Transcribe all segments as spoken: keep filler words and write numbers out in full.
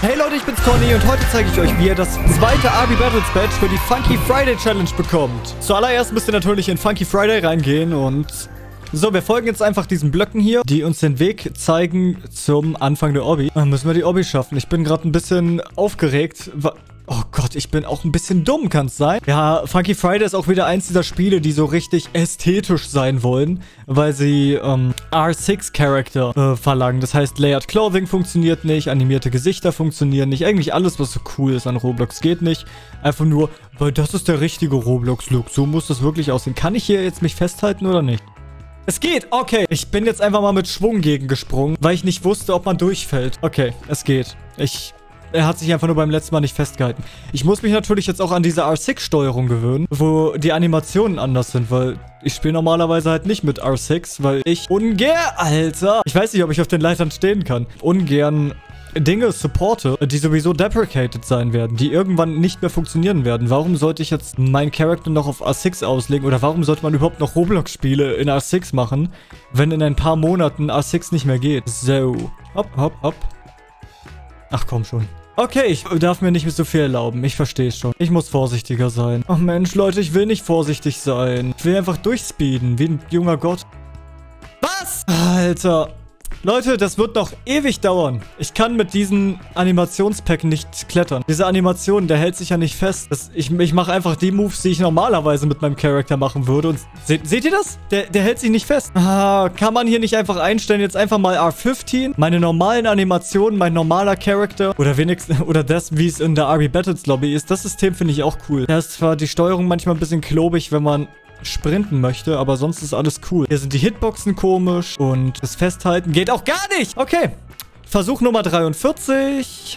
Hey Leute, ich bin's Conny und heute zeige ich euch, wie ihr das zweite Arby Battles Badge für die Funky Friday Challenge bekommt. Zuallererst müsst ihr natürlich in Funky Friday reingehen und... So, wir folgen jetzt einfach diesen Blöcken hier, die uns den Weg zeigen zum Anfang der Obby. Dann müssen wir die Obby schaffen. Ich bin gerade ein bisschen aufgeregt. Oh Gott, ich bin auch ein bisschen dumm, kann es sein? Ja, Funky Friday ist auch wieder eins dieser Spiele, die so richtig ästhetisch sein wollen, weil sie ähm, R sechs Charakter äh, verlangen. Das heißt, Layered Clothing funktioniert nicht, animierte Gesichter funktionieren nicht. Eigentlich alles, was so cool ist an Roblox, geht nicht. Einfach nur, weil das ist der richtige Roblox-Look. So muss das wirklich aussehen. Kann ich hier jetzt mich festhalten oder nicht? Es geht, okay. Ich bin jetzt einfach mal mit Schwung gegengesprungen, weil ich nicht wusste, ob man durchfällt. Okay, es geht. Ich... Er hat sich einfach nur beim letzten Mal nicht festgehalten. Ich muss mich natürlich jetzt auch an diese R sechs Steuerung gewöhnen, wo die Animationen anders sind, weil ich spiele normalerweise halt nicht mit R sechs, weil ich ungern, Alter, ich weiß nicht, ob ich auf den Leitern stehen kann, ungern Dinge supporte, die sowieso deprecated sein werden, die irgendwann nicht mehr funktionieren werden. Warum sollte ich jetzt meinen Charakter noch auf R sechs auslegen oder warum sollte man überhaupt noch Roblox-Spiele in R sechs machen, wenn in ein paar Monaten R sechs nicht mehr geht? So, hopp, hopp, hopp. Ach komm schon. Okay, ich darf mir nicht mehr so viel erlauben. Ich verstehe es schon. Ich muss vorsichtiger sein. Ach Mensch, Leute, ich will nicht vorsichtig sein. Ich will einfach durchspeeden, wie ein junger Gott. Was? Alter. Leute, das wird noch ewig dauern. Ich kann mit diesen Animationspacken nicht klettern. Diese Animation, der hält sich ja nicht fest. Das, ich ich mache einfach die Moves, die ich normalerweise mit meinem Charakter machen würde. Und seht, seht ihr das? Der, der hält sich nicht fest. Ah, kann man hier nicht einfach einstellen, jetzt einfach mal R fünfzehn? Meine normalen Animationen, mein normaler Charakter. Oder wenigstens, oder das, wie es in der Arby Battles Lobby ist. Das System finde ich auch cool. Da ist zwar die Steuerung manchmal ein bisschen klobig, wenn man... sprinten möchte, aber sonst ist alles cool. Hier sind die Hitboxen komisch und das Festhalten geht auch gar nicht. Okay. Versuch Nummer dreiundvierzig.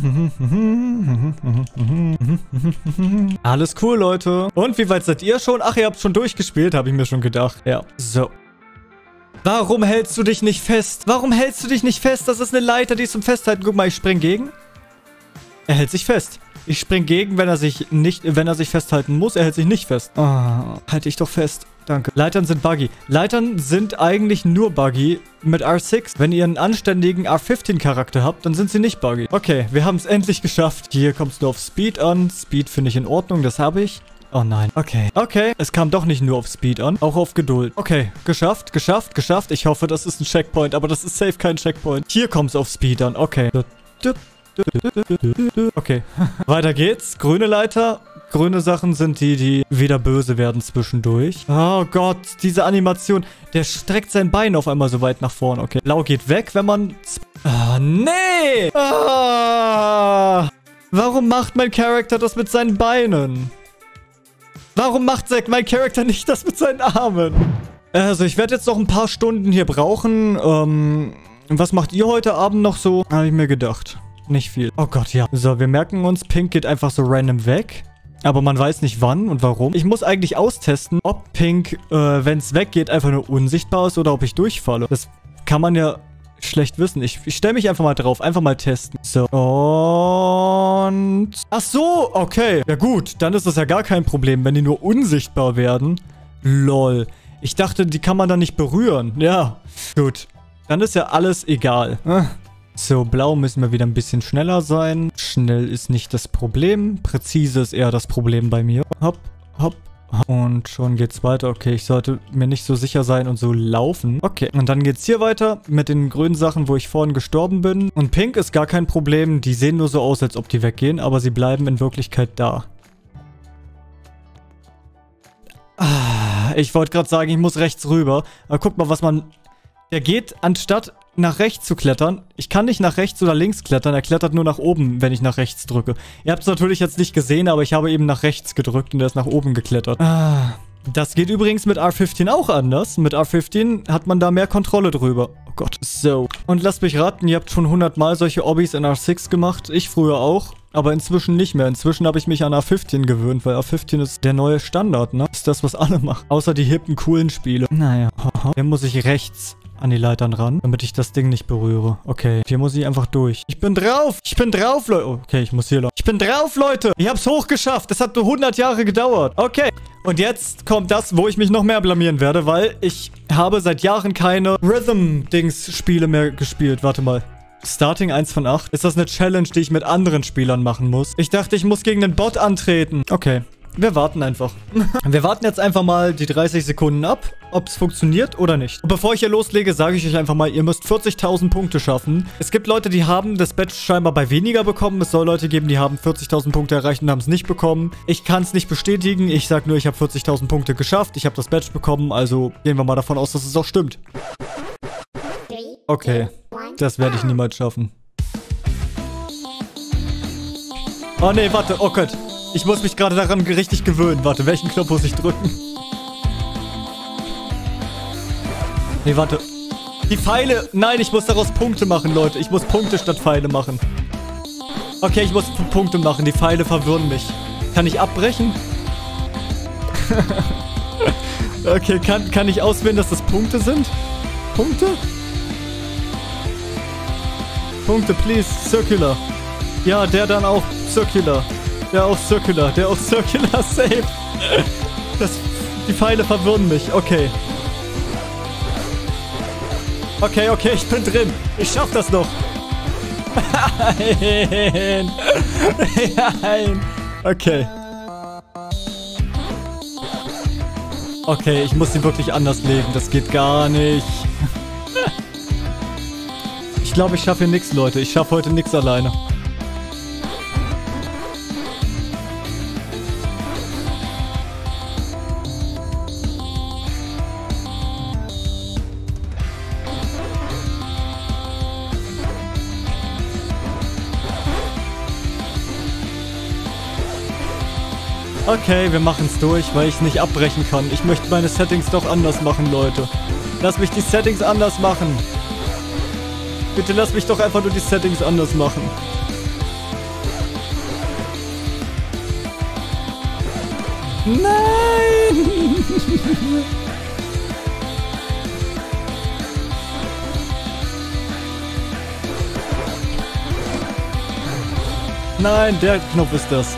Alles cool, Leute. Und wie weit seid ihr schon? Ach, ihr habt schon durchgespielt, habe ich mir schon gedacht. Ja. So. Warum hältst du dich nicht fest? Warum hältst du dich nicht fest? Das ist eine Leiter, die ist zum Festhalten. Guck mal, ich spring gegen. Er hält sich fest. Ich spring gegen, wenn er sich nicht, wenn er sich festhalten muss. Er hält sich nicht fest. Oh, halte ich doch fest. Danke. Leitern sind buggy. Leitern sind eigentlich nur buggy mit R sechs. Wenn ihr einen anständigen R fünfzehn Charakter habt, dann sind sie nicht buggy. Okay, wir haben es endlich geschafft. Hier kommt es nur auf Speed an. Speed finde ich in Ordnung, das habe ich. Oh nein. Okay. Okay. Es kam doch nicht nur auf Speed an, auch auf Geduld. Okay. Geschafft, geschafft, geschafft. Ich hoffe, das ist ein Checkpoint, aber das ist safe kein Checkpoint. Hier kommt es auf Speed an. Okay. Okay. Weiter geht's. Grüne Leiter. Grüne Sachen sind die, die wieder böse werden zwischendurch. Oh Gott, diese Animation. Der streckt sein Bein auf einmal so weit nach vorne. Okay. Blau geht weg, wenn man... Ah, nee! Ah, warum macht mein Charakter das mit seinen Beinen? Warum macht mein Charakter nicht das mit seinen Armen? Also, ich werde jetzt noch ein paar Stunden hier brauchen. Ähm, was macht ihr heute Abend noch so? Habe ich mir gedacht. Nicht viel. Oh Gott, ja. So, wir merken uns, Pink geht einfach so random weg. Aber man weiß nicht wann und warum. Ich muss eigentlich austesten, ob Pink, äh, wenn es weggeht, einfach nur unsichtbar ist oder ob ich durchfalle. Das kann man ja schlecht wissen. Ich, ich stelle mich einfach mal drauf. Einfach mal testen. So. Und... Ach so, okay. Ja gut, dann ist das ja gar kein Problem, wenn die nur unsichtbar werden. Lol. Ich dachte, die kann man dann nicht berühren. Ja. Gut. Dann ist ja alles egal. So, blau müssen wir wieder ein bisschen schneller sein. Schnell ist nicht das Problem. Präzise ist eher das Problem bei mir. Hopp, hopp. Und schon geht's weiter. Okay, ich sollte mir nicht so sicher sein und so laufen. Okay, und dann geht's hier weiter mit den grünen Sachen, wo ich vorhin gestorben bin. Und pink ist gar kein Problem. Die sehen nur so aus, als ob die weggehen, aber sie bleiben in Wirklichkeit da. Ah, ich wollte gerade sagen, ich muss rechts rüber. Aber guck mal, was man... Der geht, anstatt nach rechts zu klettern, ich kann nicht nach rechts oder links klettern, er klettert nur nach oben, wenn ich nach rechts drücke. Ihr habt es natürlich jetzt nicht gesehen, aber ich habe eben nach rechts gedrückt und er ist nach oben geklettert. Ah, das geht übrigens mit R fünfzehn auch anders. Mit R fünfzehn hat man da mehr Kontrolle drüber. Oh Gott. So. Und lasst mich raten, ihr habt schon hundert Mal solche Obbys in R sechs gemacht. Ich früher auch. Aber inzwischen nicht mehr. Inzwischen habe ich mich an R fünfzehn gewöhnt, weil R fünfzehn ist der neue Standard, ne? Ist das, was alle machen. Außer die hippen, coolen Spiele. Naja. Hier muss ich rechts an die Leitern ran, damit ich das Ding nicht berühre. Okay, hier muss ich einfach durch. Ich bin drauf! Ich bin drauf, Leute! Okay, ich muss hier lang. Ich bin drauf, Leute! Ich hab's hochgeschafft! Es hat nur hundert Jahre gedauert. Okay. Und jetzt kommt das, wo ich mich noch mehr blamieren werde, weil ich habe seit Jahren keine Rhythm-Dings-Spiele mehr gespielt. Warte mal. Starting eins von acht. Ist das eine Challenge, die ich mit anderen Spielern machen muss? Ich dachte, ich muss gegen einen Bot antreten. Okay. Wir warten einfach. Wir warten jetzt einfach mal die dreißig Sekunden ab, ob es funktioniert oder nicht. Und bevor ich hier loslege, sage ich euch einfach mal, ihr müsst vierzigtausend Punkte schaffen. Es gibt Leute, die haben das Badge scheinbar bei weniger bekommen. Es soll Leute geben, die haben vierzigtausend Punkte erreicht und haben es nicht bekommen. Ich kann es nicht bestätigen. Ich sage nur, ich habe vierzigtausend Punkte geschafft. Ich habe das Badge bekommen. Also gehen wir mal davon aus, dass es auch stimmt. Okay. Das werde ich niemals schaffen. Oh nee, warte. Oh Gott. Ich muss mich gerade daran richtig gewöhnen. Warte, welchen Knopf muss ich drücken? Nee, warte. Die Pfeile. Nein, ich muss daraus Punkte machen, Leute. Ich muss Punkte statt Pfeile machen. Okay, ich muss Punkte machen. Die Pfeile verwirren mich. Kann ich abbrechen? Okay, kann, kann ich auswählen, dass das Punkte sind? Punkte? Punkte, please. Circular. Ja, der dann auch Circular. Der auch Circular. Der auch Circular. Safe. Das, die Pfeile verwirren mich. Okay. Okay, okay, ich bin drin. Ich schaff das noch. Nein. Nein. Okay. Okay, ich muss sie wirklich anders legen. Das geht gar nicht. Ich glaube, ich schaffe hier nichts, Leute. Ich schaffe heute nichts alleine. Okay, wir machen es durch, weil ich es nicht abbrechen kann. Ich möchte meine Settings doch anders machen, Leute. Lass mich die Settings anders machen. Bitte lass mich doch einfach nur die Settings anders machen. Nein! Nein, der Knopf ist das.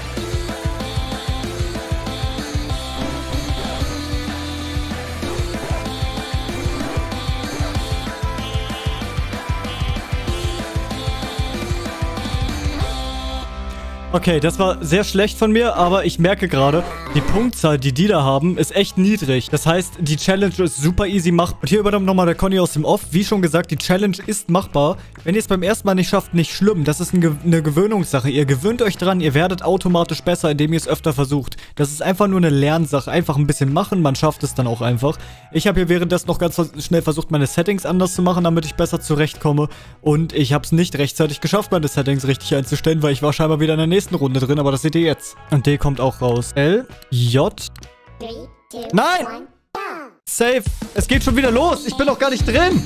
Okay, das war sehr schlecht von mir, aber ich merke gerade, die Punktzahl, die die da haben, ist echt niedrig. Das heißt, die Challenge ist super easy machbar. Und hier übernimmt nochmal der Conny aus dem Off. Wie schon gesagt, die Challenge ist machbar. Wenn ihr es beim ersten Mal nicht schafft, nicht schlimm. Das ist eine Gewöhnungssache. Ihr gewöhnt euch dran, ihr werdet automatisch besser, indem ihr es öfter versucht. Das ist einfach nur eine Lernsache. Einfach ein bisschen machen, man schafft es dann auch einfach. Ich habe hier währenddessen noch ganz schnell versucht, meine Settings anders zu machen, damit ich besser zurechtkomme. Und ich habe es nicht rechtzeitig geschafft, meine Settings richtig einzustellen, weil ich war scheinbar wieder in der nächsten Runde drin, aber das seht ihr jetzt. Und D kommt auch raus. L, J. Nein! Safe. Es geht schon wieder los. Ich bin doch gar nicht drin.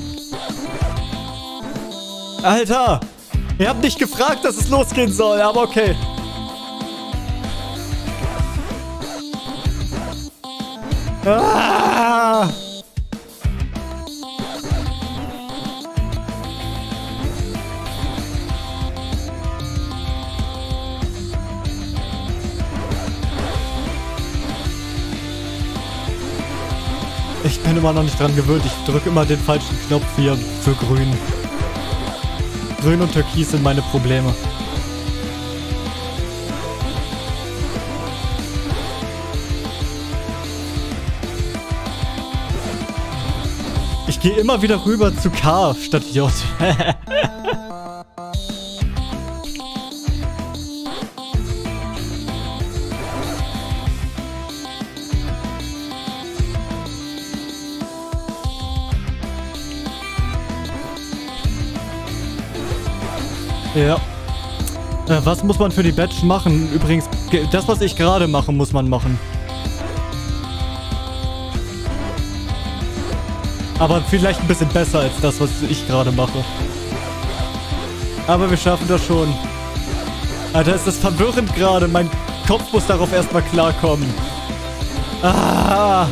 Alter. Ihr habt nicht gefragt, dass es losgehen soll, aber okay. Ah! Ich bin immer noch nicht dran gewöhnt. Ich drücke immer den falschen Knopf hier für grün. Grün und Türkis sind meine Probleme. Ich gehe immer wieder rüber zu K statt J. Ja. Äh, was muss man für die Badge machen? Übrigens, das, was ich gerade mache, muss man machen. Aber vielleicht ein bisschen besser als das, was ich gerade mache. Aber wir schaffen das schon. Alter, ist das verwirrend gerade. Mein Kopf muss darauf erstmal klarkommen. Ah!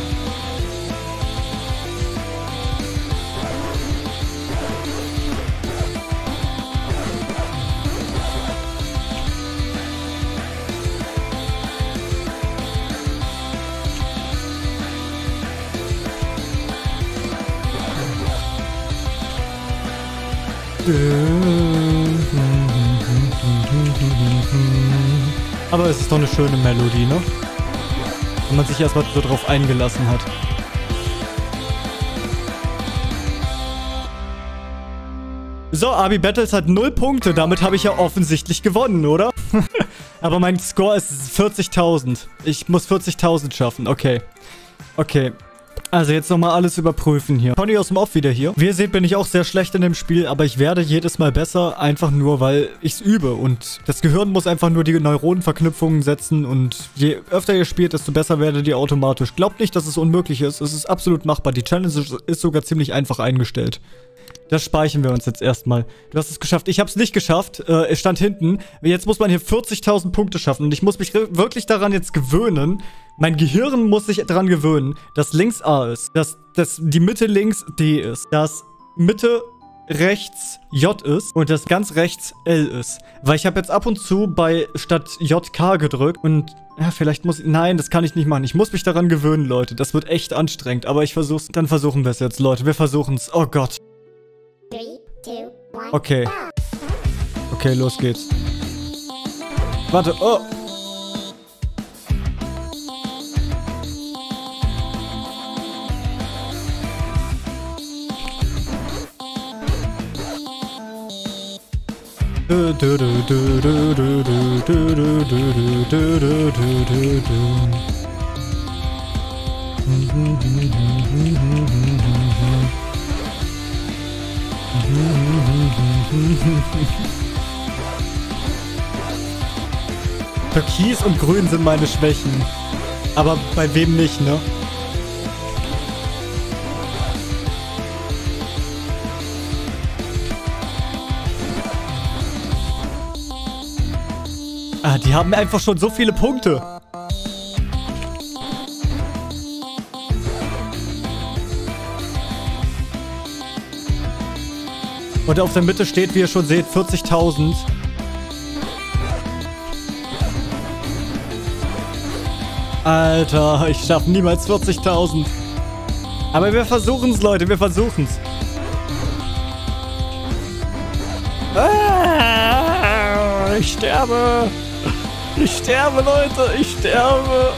Aber es ist doch eine schöne Melodie, ne? Wenn man sich erstmal so drauf eingelassen hat. So, Abi Battles hat null Punkte. Damit habe ich ja offensichtlich gewonnen, oder? Aber mein Score ist vierzigtausend. Ich muss vierzigtausend schaffen. Okay. Okay. Also jetzt nochmal alles überprüfen hier. Conny aus dem Off wieder hier. Wie ihr seht, bin ich auch sehr schlecht in dem Spiel, aber ich werde jedes Mal besser, einfach nur, weil ich es übe. Und das Gehirn muss einfach nur die Neuronenverknüpfungen setzen und je öfter ihr spielt, desto besser werdet ihr automatisch. Glaubt nicht, dass es unmöglich ist. Es ist absolut machbar. Die Challenge ist sogar ziemlich einfach eingestellt. Das speichern wir uns jetzt erstmal. Du hast es geschafft. Ich habe es nicht geschafft. Äh, es stand hinten. Jetzt muss man hier vierzigtausend Punkte schaffen. Und ich muss mich wirklich daran jetzt gewöhnen. Mein Gehirn muss sich daran gewöhnen, dass links A ist. Dass, dass die Mitte links D ist. Dass Mitte rechts J ist. Und dass ganz rechts L ist. Weil ich habe jetzt ab und zu bei statt J K gedrückt. Und ja, vielleicht muss ich... Nein, das kann ich nicht machen. Ich muss mich daran gewöhnen, Leute. Das wird echt anstrengend. Aber ich versuch's. Dann versuchen wir es jetzt, Leute. Wir versuchen es. Oh Gott. Okay. Okay, los geht's. Warte, oh. Du, du, du, du, du, du, du, du, du, du, du, du, du, du. Türkis und Grün sind meine Schwächen. Aber bei wem nicht, ne? Ah, die haben einfach schon so viele Punkte. Und auf der Mitte steht, wie ihr schon seht, vierzigtausend. Alter, ich schaffe niemals vierzigtausend. Aber wir versuchen es, Leute, wir versuchen es. Ah, ich sterbe. Ich sterbe, Leute, ich sterbe.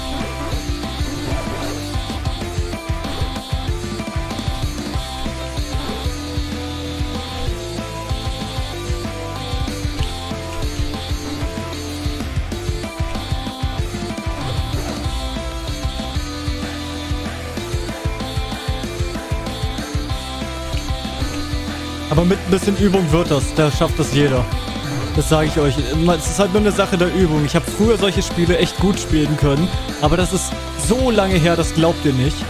Aber mit ein bisschen Übung wird das. Da schafft das jeder. Das sage ich euch. Es ist halt nur eine Sache der Übung. Ich habe früher solche Spiele echt gut spielen können. Aber das ist so lange her, das glaubt ihr nicht.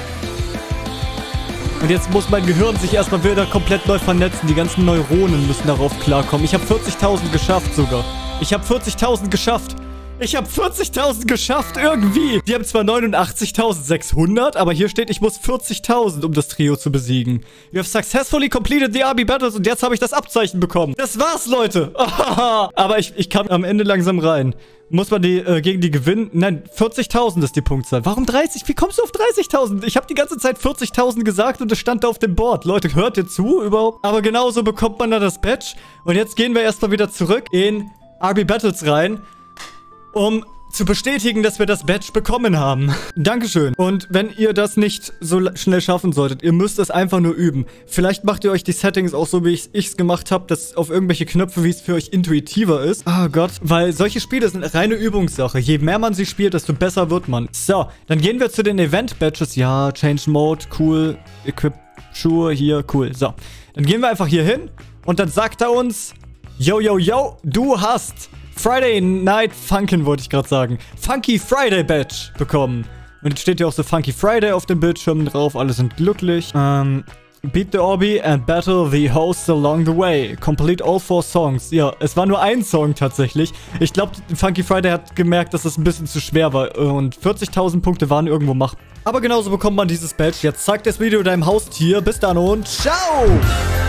Und jetzt muss mein Gehirn sich erstmal wieder komplett neu vernetzen. Die ganzen Neuronen müssen darauf klarkommen. Ich habe vierzigtausend geschafft sogar. Ich habe vierzigtausend geschafft. Ich habe vierzigtausend geschafft, irgendwie. Die haben zwar neunundachtzigtausendsechshundert, aber hier steht, ich muss vierzigtausend, um das Trio zu besiegen. You have successfully completed the Abi Battles und jetzt habe ich das Abzeichen bekommen. Das war's, Leute. Aber ich, ich kam am Ende langsam rein. Muss man die äh, gegen die gewinnen? Nein, vierzigtausend ist die Punktzahl. Warum dreißig? Wie kommst du auf dreißigtausend? Ich habe die ganze Zeit vierzigtausend gesagt und es stand da auf dem Board. Leute, hört ihr zu überhaupt? Aber genauso bekommt man da das Badge. Und jetzt gehen wir erstmal wieder zurück in Abi Battles rein, um zu bestätigen, dass wir das Badge bekommen haben. Dankeschön. Und wenn ihr das nicht so schnell schaffen solltet, ihr müsst es einfach nur üben. Vielleicht macht ihr euch die Settings auch so, wie ich es gemacht habe, dass auf irgendwelche Knöpfe, wie es für euch intuitiver ist. Oh Gott. Weil solche Spiele sind reine Übungssache. Je mehr man sie spielt, desto besser wird man. So, dann gehen wir zu den Event-Badges. Ja, Change Mode, cool. Equip Schuhe, hier, cool. So, dann gehen wir einfach hier hin und dann sagt er uns, yo, yo, yo, du hast Friday Night Funkin', wollte ich gerade sagen. Funky Friday Badge bekommen. Und jetzt steht hier auch so Funky Friday auf dem Bildschirm drauf. Alle sind glücklich. Ähm, beat the Obby and battle the hosts along the way. Complete all four songs. Ja, es war nur ein Song tatsächlich. Ich glaube, Funky Friday hat gemerkt, dass es ein bisschen zu schwer war. Und vierzigtausend Punkte waren irgendwo machbar. Aber genauso bekommt man dieses Badge. Jetzt zeigt das Video deinem Haustier. Bis dann und ciao!